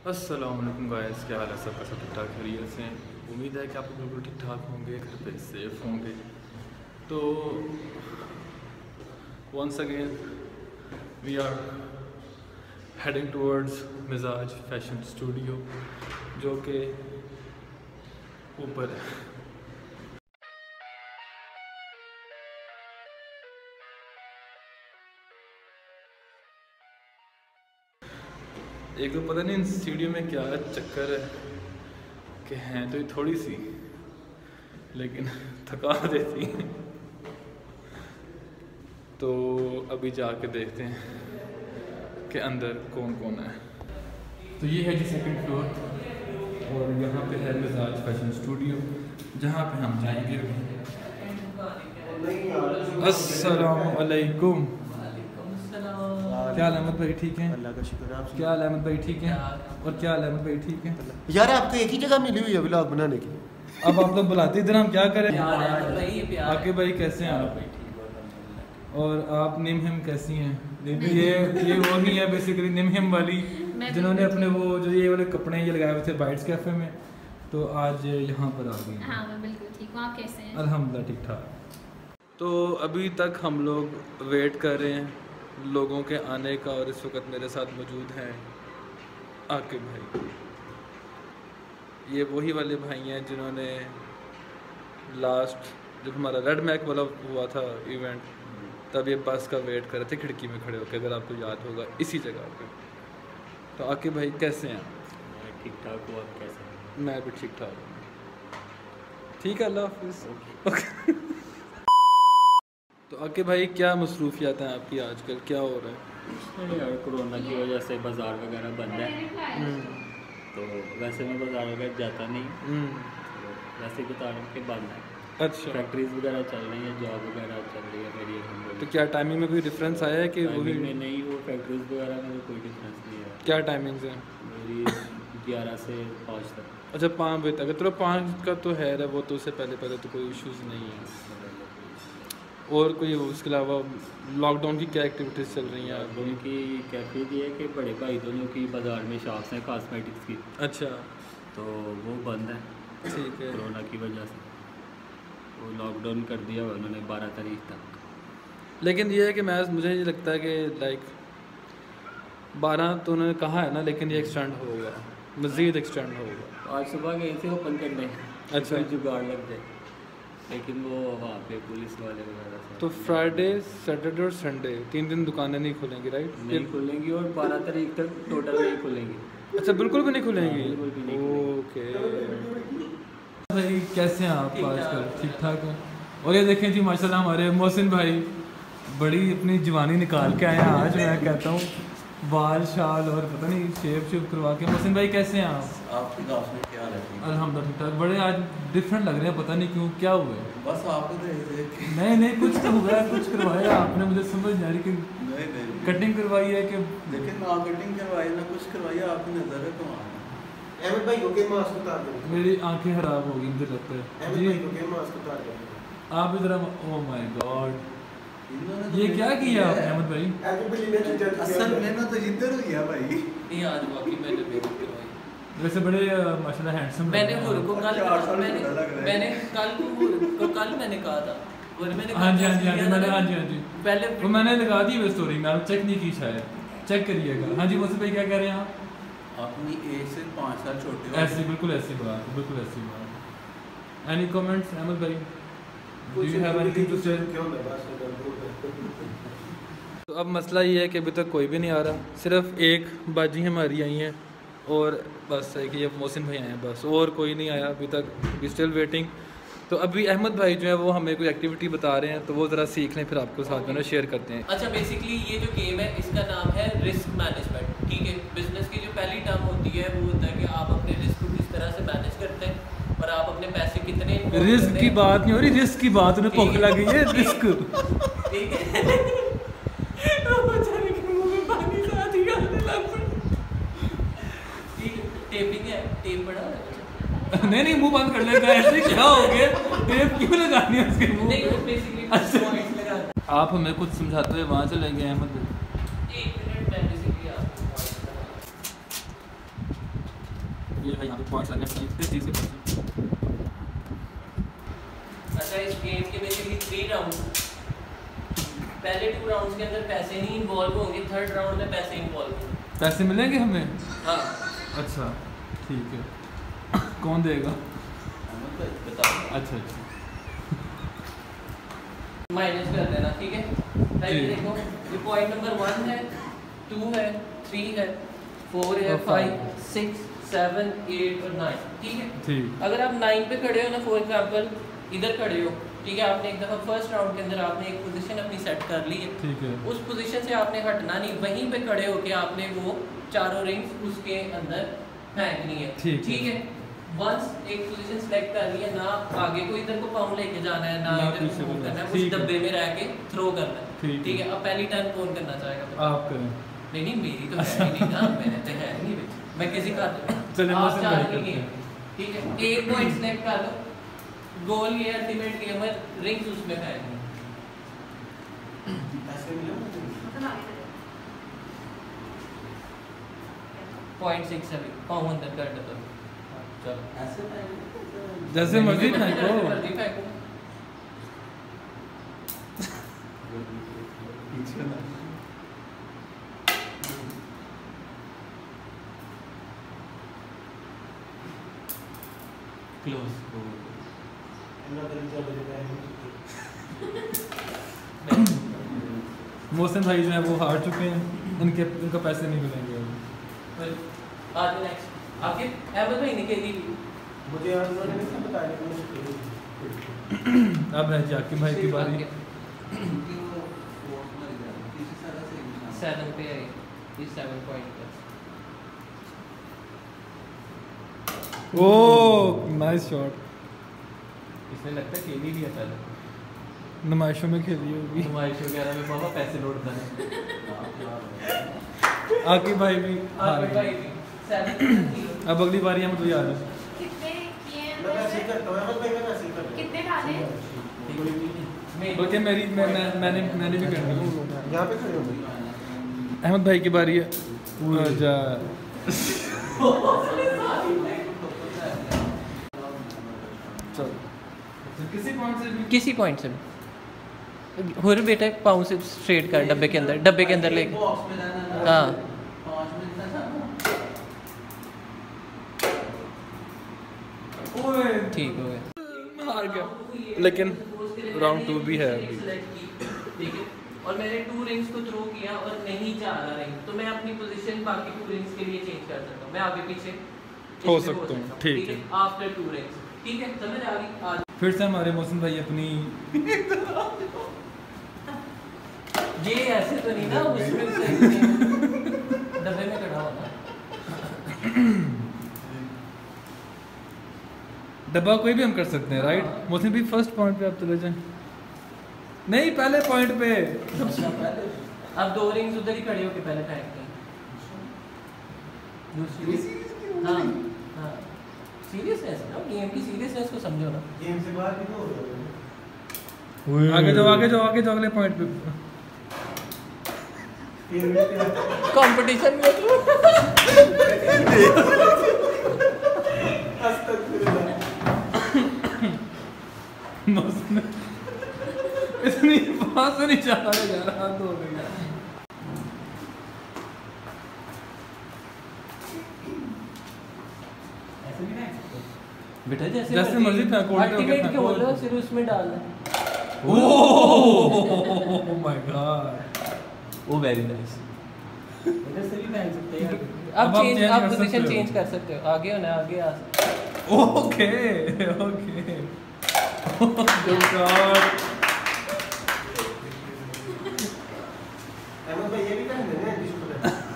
अस्सलाम वालेकुम गाइस, क्या हाल है सबका? सब ठीक ठाक खैरियत से? उम्मीद है कि आप लोग बिल्कुल ठीक ठाक होंगे, घर पे सेफ होंगे। तो once again we are heading towards Mizaj fashion studio, जो कि ऊपर है। एक तो पता नहीं इन सीढ़ियों में क्या चक्कर है कि हैं तो ये थोड़ी सी, लेकिन थका देती हैं। तो अभी जाके देखते हैं कि अंदर कौन कौन है। तो ये है जी सेकंड फ्लोर, और यहाँ पे है मिजाज फैशन स्टूडियो, जहाँ पे हम जाएंगे अभी। अस्सलाम वालेकुम। क्या हाल अहमद भाई, ठीक हैं? अल्लाह का शुक्र है। क्या हाल अहमद भाई, ठीक हैं? और क्या हाल अहमद भाई, ठीक हैं? यार आपको एक ही जगह मिली हुई है व्लॉग बनाने की। अब आप लोग बुलाते इधर, हम क्या करें? आके भाई कैसे हैं आप? और आप निमहिम कैसी हैं? ये वो ही है बेसिकली निमहिम वाली, जिन्होंने अपने वो जो ये वाले कपड़े ये लगाए हुए थे बाइट्स कैफे में, तो आज यहाँ पर आ गई। हाँ, मैं बिल्कुल ठीक हूँ। आप कैसे हैं? अल्हम्दुलिल्लाह ठीक ठाक। तो अभी तक हम लोग वेट कर रहे हैं लोगों के आने का, और इस वक्त मेरे साथ मौजूद हैं आकिब भाई। ये वही वाले भाई हैं जिन्होंने लास्ट जब हमारा रेड मैक वाला हुआ था इवेंट, तब ये बस का वेट कर रहे थे खिड़की में खड़े होकर, अगर आपको याद होगा, इसी जगह पे। तो आकिब भाई कैसे हैं? मैं ठीक ठाक हूँ, आप कैसे हैं? मैं भी ठीक ठाक हूँ। ठीक है, अल्लाह हाफिज़। तो आकिब भाई क्या मसरूफियात हैं आपकी आजकल, क्या हो रहा है? यार कोरोना की वजह से बाज़ार वगैरह बंद है, तो वैसे मैं बाज़ार वगैरह जाता नहीं, तो वैसे बता रहा हूँ कि बंद है। अच्छा, फैक्ट्रीज वगैरह चल रही है, जॉब वगैरह चल रही है मेरी तो क्या टाइमिंग में कोई डिफरेंस आया है कि वही में नहीं, वो फैक्ट्रीज वगैरह में कोई डिफरेंस नहीं है। क्या टाइमिंग्स हैं? मेरी 11 से 5 तक। अच्छा, 5 बजे तक। चलो 5 का तो है, वो तो उससे पहले तो कोई इश्यूज़ नहीं है। और कोई उसके अलावा लॉकडाउन की क्या एक्टिविटीज़ चल रही हैं? लॉकडाउन की कैफियत ये है कि बड़े भाई दोनों की बाज़ार में शॉप्स हैं कॉस्मेटिक्स की, अच्छा, तो वो बंद है ठीक है। कोरोना की वजह से। वो लॉकडाउन कर दिया हुआ उन्होंने 12 तारीख तक। लेकिन ये है कि मुझे ये लगता है कि लाइक 12 तो उन्होंने कहा है ना, लेकिन ये एक्सटेंड होगा, मज़ीद एक्सटेंड होगा। आज सुबह गए थे ओपन करने, अच्छा, जुगाड़ लग जाए, लेकिन वो वहाँ पे पुलिस वाले वगैरह से। तो फ्राइडे, सैटरडे और संडे 3 दिन दुकानें नहीं खुलेंगी, राइट? नहीं खुलेंगी, और 12 तारीख तक टोटल नहीं खुलेंगी। अच्छा, बिल्कुल भी नहीं खुलेंगी? बिल्कुल भी नहीं खुलेंगी। ओके भाई, कैसे हैं आप आजकल? ठीक ठाक हैं? और ये देखें जी माशाल्लाह हमारे मोहसिन भाई बड़ी अपनी जवानी निकाल के आए हैं आज, मैं कहता हूँ, बाल शाल और पता नहीं शेप करवा के। मोहसिन भाई कैसे हैं आप? आपकी गाँव में क्या है? अल्हम्दुलिल्लाह ठीक ठाक। बड़े आज डिफरेंट लग रहे हैं, पता नहीं क्यों, क्या हुआ है? बस आपको देख के नहीं कुछ तो हुआ है, कुछ करवाया आपने, मुझे समझ नहीं आ रही कि नहीं कटिंग करवाई है कि लेकिन ना कटिंग करवाई ना कुछ करवाई, आपकी नजर है कमाल। अहमद भाई को के मास्क उतार दो। मेरी आंखें खराब हो गई मुझे लगता है अहमद जी। भाई को के मास्क उतार दो। आप इधर, ओह माय गॉड, इन्होंने ये क्या किया आपने अहमद भाई? अहमद भाई ने तो असल में ना तो इधर हुई है भाई। नहीं, आज बाकी मैंने मेकअप करवाई। वैसे बड़े माशाल्लाह हैंडसम मैंने हुर को कल 4 साल बड़ा लग रहा है। मैंने कल को हुर को कल मैंने कहा था, और मैंने हाँ जी मैंने, हाँ जी पहले वो मैंने लगा दी वो स्टोरी में, आप चेक नहीं की शायद, चेक करिएगा। हाँ जी मोहसिन भाई क्या कह रहे हैं आप? अपनी एज से 5 साल छोटे हो। ऐसी बिल्कुल ऐसी बात, बिल्कुल ऐसी बात। एनी कमेंट्स अहमद भाई? Do you have anything to say? तो अब मसला ये है कि अभी तक कोई भी नहीं आ रहा, सिर्फ एक बाजी हमारी आई हैं, और बस है कि ये मोहसिन भाई आए हैं बस, और कोई नहीं आया अभी तक। We still waiting. तो अभी अहमद भाई जो है वो हमें कोई एक्टिविटी बता रहे हैं, तो वो ज़रा सीख लें, फिर आपको साथ में ना शेयर करते हैं। अच्छा, बेसिकली ये जो गेम है इसका नाम है रिस्क मैनेजमेंट। ठीक है, बिजनेस की जो पहली टर्म होती है वो होता है कि आप अपने रिस्क को किस तरह से मैनेज करते हैं, और आप अपने पैसे कितने रिस्क की बात नहीं हो रही, रिस्क की बात, उन्हें भूख लगी है, रिस्क। ठीक है। बेचारे के मुंह में पानी से आधी आने लग पड़ा। ठीक है, टेपिंग है, टेप पड़ा है। नहीं मुंह बंद कर लेगा, ऐसे क्या हो गया? टेप क्यों लगानी है उसके मुंह नहीं, पे? वो बेसिकली अच्छा। पॉइंट्स लगा। आप हमें कुछ समझाते हुए वहाँ चले गए अहमद भाई। 1 मिनट में बेसिकली आपको ये जो है यहाँ पे पॉइंट्स लगने चाहिए, किस चीज़ के पॉइंट्स? अच्छा, इस गेम के बेसिकली 3 राउंड, पहले 2 राउंड्स के अंदर पैसे नहीं इन्वॉल्व होंगे, थर्ड राउंड में पैसे इन्वॉल्व होंगे। पैसे मिलेंगे हमें? हाँ। अच्छा ठीक है, कौन देगा? अच्छा माइनस कर देना, ठीक है। पहले जी। देखो, ये पॉइंट नंबर 1 है, 2 है, 3 है, 4 है, 5, 6, 7, 8 और 9, ठीक है। ठीक। अगर आप 9 पे खड़े हो ना, फॉर एग्जांपल इधर खड़े हो, ठीक है, आपने एक दफ़ा फर्स्ट राउंड के अंदर आपने एक पोजीशन अपनी सेट कर ली है, ठीक है। उस पोजीशन से आपने हटना नहीं, वहीं पे खड़े होके आपने वो चारों रिंग्स उसके अंदर फेंकनी है, ठीक है। है। वंस एक पोजीशन सेलेक्ट कर ली है ना, आगे को इधर को पाँव लेके जाना है ना ना इधर पीछे को को move करना है, ठीक उस है। डब्बे में रह के थ्रो करना है, ठीक है। अब पहली टर्न कौन करना चाहेगा? आप करें। नहीं नहीं, मेरी तो है ही नहीं ना, मैंने तो है नहीं, मैं किसी का चलिए, आप मौसम चार भाई के करते लिए, हैं। ठीक है। एक पॉइंट सेलेक्ट कर लो, गोल ये अल्टीमेट गेम है, रिंग्स उसमें फेंकनी। पैसे मिले मुझे? पॉइंट 6 अभी पाँव अंदर कर दो, चलो जैसे मर्जी जैसे फेंको। मर्जी फेंको। क्लोज। मोहसिन भाई जो है वो हार चुके हैं, इनका पैसे नहीं मिलेंगे अभी। आज नेक्स्ट आपके अहमद भाई निकली थी। मुझे यार उन्होंने नहीं बताया, मुझे अब है जाकिर भाई की बारी। 7 पे आई, ये 7 पॉइंट पे। Oh nice shot. इसमें लगता है खेल ही लिया पहले, नुमाइशों में खेली होगी। नुमाइश वगैरह में बाबा पैसे लौटता है। आकिब भाई भी हार आगे गए। भाई भी 7 अब अगली बारी हम तो याद है। कितने किए हैं मैं वैसे? ऐसे ही करता हूँ, अहमद भाई मैं ऐसे ही करता हूँ। कितने डाले? बल्कि मैंने भी करनी है। यहाँ पे खड़े हो गए। अहमद भाई की बारी है। जा चल किसी पॉइंट से भी किसी पॉइंट से हो रहे बेटा, पाँव से स्ट्रेट कर डब्बे के अंदर लेके। हाँ ओए ठीक हो गया। हार गया, लेकिन राउंड 2 भी है अभी। ठीक है, और मैंने 2 रिंग्स को थ्रो किया और नहीं जा रहा रिंग, तो मैं अपनी पोजीशन बाकी 2 रिंग्स के लिए चेंज कर सकता हूँ, मैं आगे पीछे हो सकता हूँ, ठीक है। आफ्टर 2 रिंग्स, ठीक है, समझ आ गई। आज फिर से हमारे मौसम भाई अपनी ये ऐसे तो नहीं ना, उसमें से डब्बे में खड़ा होना। डब्बा कोई भी हम कर सकते हैं, राइट? मौसम भी फर्स्ट पॉइंट पे आप चले जाएं। नहीं, पहले पॉइंट पे। अब 2 रिंग्स उधर ही खड़े होके पहले फेंकते हैं। हाँ हाँ, सीरियसनेस ना, गेम की सीरियसनेस को समझो ना। गेम से बाहर भी तो हो रहे हो। आगे जाओ अगले पॉइंट पे। कंपटीशन में मौसम इतनी बात से नहीं चाह रहा यार, हाथ हो गया। बेटा जैसे मर्जी फेंको, उल्टे होके अल्टीमेट के फेंको। बोलो, फिर उसमें डालना। ओह माय गॉड, वो वेरी नाइस। इधर से भी फेंक सकते हैं। अब अब आप चेंज, change आप कर पोजीशन सकते हो। चेंज कर सकते हो, आगे होना आगे आ सकते हो। Okay okay good god. Ahmed भाई ये भी कर देंगे डिस्प्ले।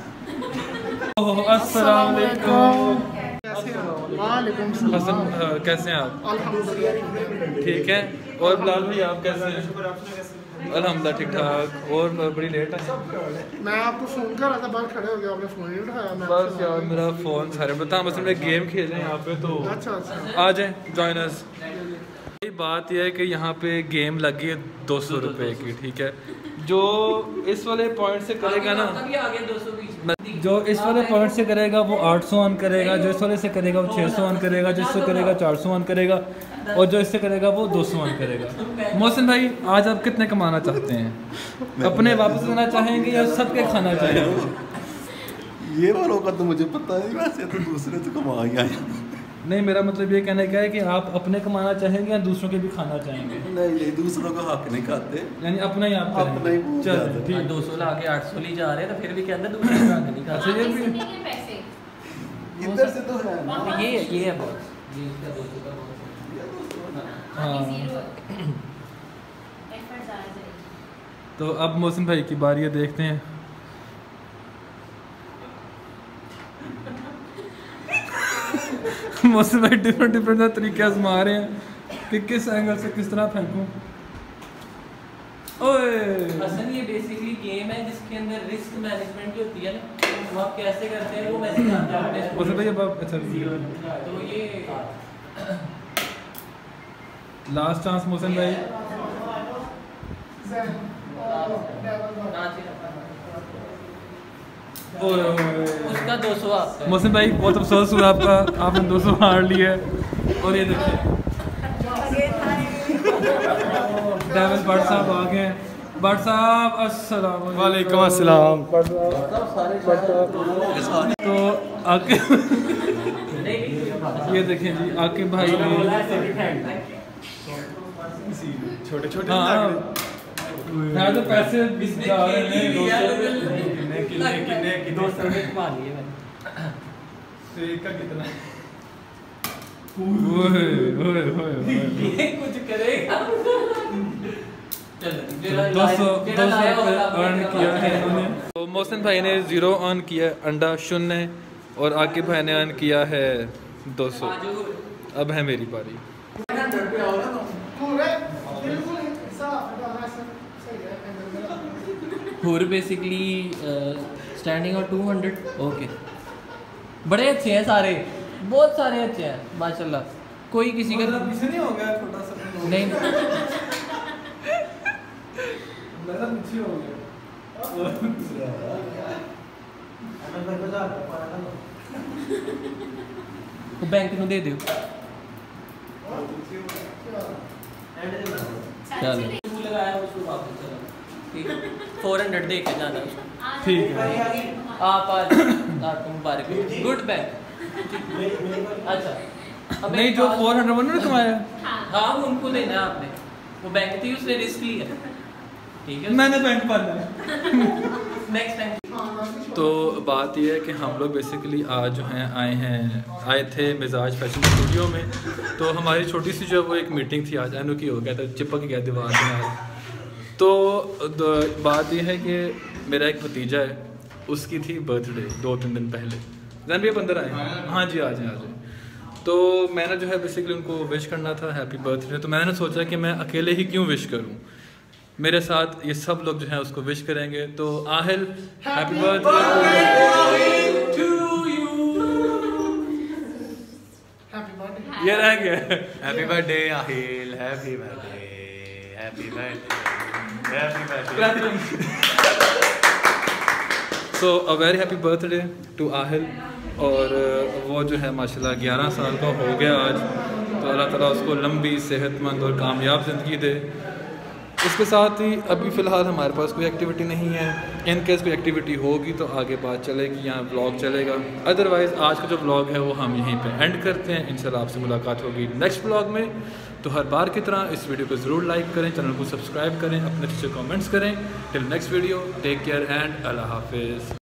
अस्सलाम वालेकुम। वालेकुम हसन कैसे हैं आप? अल्हम्दुलिल्लाह। ठीक है। और बिलाल भाई आप कैसे हैं? शुक्र, आप सुना कैसे? अल्हम्दुलिल्लाह ठीक ठाक। और बड़ी लेट है। मैं आपको फ़ोन कर रहा था, बाहर खड़े हो गए, आपने फ़ोन नहीं उठाया। मैं बस आपसे यार मेरा फ़ोन सारे बता, बस हमने गेम खेले हैं यहाँ पे, तो अच्छा अच्छा। आ जाएं जॉइन अस। बात यह है कि यहाँ पे गेम लगी है 200 रुपये की, ठीक है। जो इस वाले पॉइंट से करेगा ना, अभी आगे 220 जो इस वाले पॉइंट से करेगा वो 800 ऑन करेगा, जो इस वाले से करेगा वो 600 ऑन करेगा, जो इससे करेगा 400 ऑन करेगा, और जो इससे करेगा वो 200 ऑन करेगा। मोहसिन भाई आज आप कितने कमाना चाहते हैं? अपने वापस लेना चाहेंगे या सबके खाना चाहेंगे? ये वालों का तो मुझे पता है, वैसे तो दूसरे तो कमा ही आया। नहीं, मेरा मतलब ये कहने का है कि आप अपने कमाना चाहेंगे या दूसरों के भी खाना चाहेंगे? नहीं, दूसरों का हक नहीं खाते, यानी अपना ही आप अपना ही वो चल ज्यादा। ठीक। 200 ला के 800 ली जा रहे हैं तो फिर भी कहते हैं दूसरे का नहीं अच्छा ये भी पैसे इधर से तो है ना। खाता। ये है बॉस, ये इसका 200 का बॉस। हाँ। एफर्ट ज़्यादा जाएगी। तो अब मोहसिन भाई की बारी है, देखते हैं। मोहसिन भाई डिफरेंट तरीके आजमा रहे हैं कि किस एंगल से किस तरह फेंकूं। ओए असल ये बेसिकली गेम है जिसके अंदर रिस्क मैनेजमेंट जो होती है ना, वो आप कैसे करते हैं वो मैं सिखाता हूं। मोहसिन भाई अब आप अच्छा तो ये लास्ट चांस मोहसिन भाई। ओए ओए उसका 200 आपका। मोहसिन भाई बहुत अफसोस हुआ आपका, आपने 200 हार लिए और ये देखिए डेविल भट्ट साहब आ गए हैं। भट्ट साहब अस्सलाम वालेकुम। अस्सलाम। तो आके ये देखें जी, आके भाई ने छोटे छोटे हाँ तो पैसे जा रहे हैं 200 में कमा लिए मैंने। तो एक का कितना है? ओए ओए ओए ये कुछ करेगा। चलो 200 अर्न किया है इन्होंने। तो मोहसिन भाई ने 0 अर्न किया है, अंडा 0, और आकिब भाई ने अर्न किया है 200। अब है मेरी बारी। हुर बेसिकली स्टैंडिंग और 200। ओके, बड़े अच्छे हैं सारे, बहुत सारे अच्छे हैं माशाल्लाह। कोई किसी का पीछे नहीं हो गया छोटा सा? नहीं मेरा पीछे हो गया। बैंक ਨੂੰ ਦੇ ਦਿਓ। चलो लगाया उसको वापस चलो, ठीक है 400 दे के जाना उसको। ठीक है आप आज आपको मुबारक हो, गुड बैंक। अच्छा अब नहीं, जो 400 उन्होंने कमाया हाँ वो उनको देना है आपने, वो बैंक थी उसने रिस्क लिया, ठीक है मैंने बैंक पाला। Next time. तो बात यह है कि हम लोग बेसिकली आज जो हैं आए थे मिजाज फैशन स्टूडियो में। तो हमारी छोटी सी जो है वो एक मीटिंग थी आज, अनोखी हो गया था, चिपक गया दीवार में आज। तो बात यह है कि मेरा एक भतीजा है, उसकी थी बर्थडे 2-3 दिन पहले। जैन भी आप अंदर आए? हाँ जी, आ जाए। तो मैंने जो है बेसिकली उनको विश करना था हैप्पी बर्थडे। तो मैंने सोचा कि मैं अकेले ही क्यों विश करूं, मेरे साथ ये सब लोग जो हैं उसको विश करेंगे। तो Aahil happy birthday to you. ये रह गया। Happy birthday Aahil, happy birthday, happy birthday, happy birthday. So a very happy birthday to Aahil. और वो जो है माशाल्लाह 11 साल का हो गया आज। तो अल्लाह ताला उसको लंबी सेहतमंद और कामयाब ज़िंदगी दे। इसके साथ ही अभी फ़िलहाल हमारे पास कोई एक्टिविटी नहीं है। इन केस कोई एक्टिविटी होगी तो आगे बात चलेगी, यहाँ व्लॉग चलेगा। अदरवाइज़ आज का जो व्लॉग है वो हम यहीं पे एंड करते हैं। इंशाल्लाह आपसे मुलाकात होगी नेक्स्ट व्लॉग में। तो हर बार की तरह इस वीडियो को ज़रूर लाइक करें, चैनल को सब्सक्राइब करें, अपने अच्छे कमेंट्स करें। Till next video, take care and अल्लाह हाफिज़।